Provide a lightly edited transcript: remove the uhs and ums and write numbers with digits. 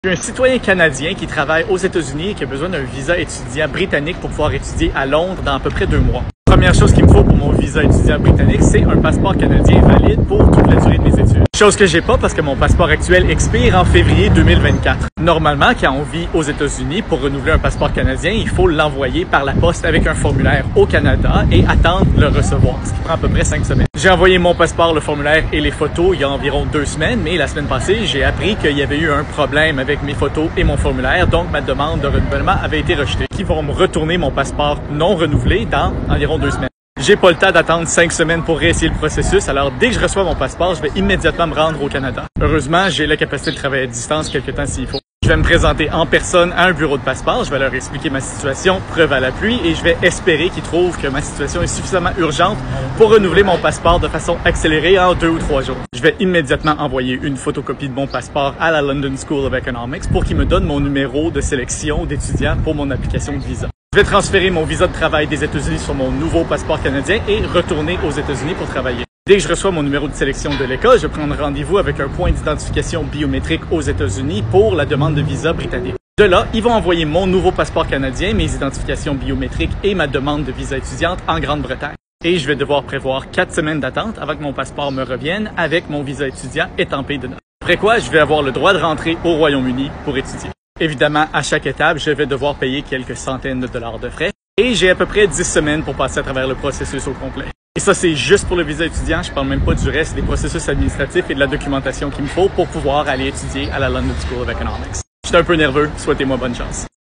Je suis un citoyen canadien qui travaille aux États-Unis et qui a besoin d'un visa étudiant britannique pour pouvoir étudier à Londres dans à peu près 2 mois. Première chose qu'il me faut pour mon visa étudiant britannique, c'est un passeport canadien valide pour toute la durée de mes études. Chose que j'ai pas parce que mon passeport actuel expire en février 2024. Normalement, quand on vit aux États-Unis, pour renouveler un passeport canadien, il faut l'envoyer par la poste avec un formulaire au Canada et attendre le recevoir, ce qui prend à peu près 5 semaines. J'ai envoyé mon passeport, le formulaire et les photos il y a environ 2 semaines, mais la semaine passée, j'ai appris qu'il y avait eu un problème avec mes photos et mon formulaire, donc ma demande de renouvellement avait été rejetée. Ils vont me retourner mon passeport non renouvelé dans environ 2 semaines. J'ai pas le temps d'attendre 5 semaines pour réessayer le processus, alors dès que je reçois mon passeport, je vais immédiatement me rendre au Canada. Heureusement, j'ai la capacité de travailler à distance quelque temps s'il faut. Je vais me présenter en personne à un bureau de passeport, je vais leur expliquer ma situation, preuve à l'appui, et je vais espérer qu'ils trouvent que ma situation est suffisamment urgente pour renouveler mon passeport de façon accélérée en 2 ou 3 jours. Je vais immédiatement envoyer une photocopie de mon passeport à la London School of Economics pour qu'ils me donnent mon numéro de sélection d'étudiant pour mon application de visa. Je vais transférer mon visa de travail des États-Unis sur mon nouveau passeport canadien et retourner aux États-Unis pour travailler. Dès que je reçois mon numéro de sélection de l'école, je prends rendez-vous avec un point d'identification biométrique aux États-Unis pour la demande de visa britannique. De là, ils vont envoyer mon nouveau passeport canadien, mes identifications biométriques et ma demande de visa étudiante en Grande-Bretagne. Et je vais devoir prévoir 4 semaines d'attente avant que mon passeport me revienne avec mon visa étudiant étampé de notes. Après quoi, je vais avoir le droit de rentrer au Royaume-Uni pour étudier. Évidemment, à chaque étape, je vais devoir payer quelques centaines de dollars de frais et j'ai à peu près 10 semaines pour passer à travers le processus au complet. Et ça, c'est juste pour le visa étudiant. Je parle même pas du reste des processus administratifs et de la documentation qu'il me faut pour pouvoir aller étudier à la London School of Economics. Je suis un peu nerveux. Souhaitez-moi bonne chance.